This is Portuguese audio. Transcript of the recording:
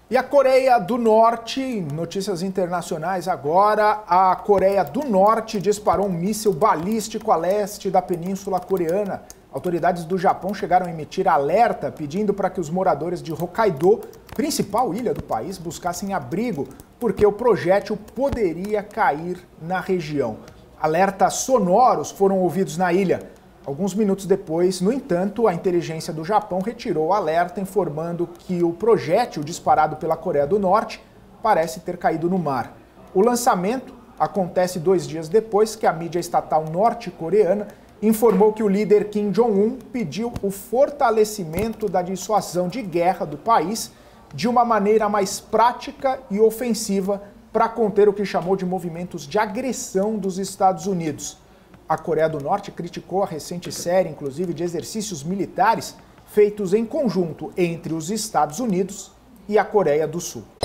E a Coreia do Norte, notícias internacionais agora, a Coreia do Norte disparou um míssil balístico a leste da Península Coreana. Autoridades do Japão chegaram a emitir alerta pedindo para que os moradores de Hokkaido, principal ilha do país, buscassem abrigo, porque o projétil poderia cair na região. Alertas sonoros foram ouvidos na ilha. Alguns minutos depois, no entanto, a inteligência do Japão retirou o alerta, informando que o projétil disparado pela Coreia do Norte parece ter caído no mar. O lançamento acontece 2 dias depois que a mídia estatal norte-coreana informou que o líder Kim Jong-un pediu o fortalecimento da dissuasão de guerra do país de uma maneira mais prática e ofensiva para conter o que chamou de movimentos de agressão dos Estados Unidos. A Coreia do Norte criticou a recente série, inclusive, de exercícios militares feitos em conjunto entre os Estados Unidos e a Coreia do Sul.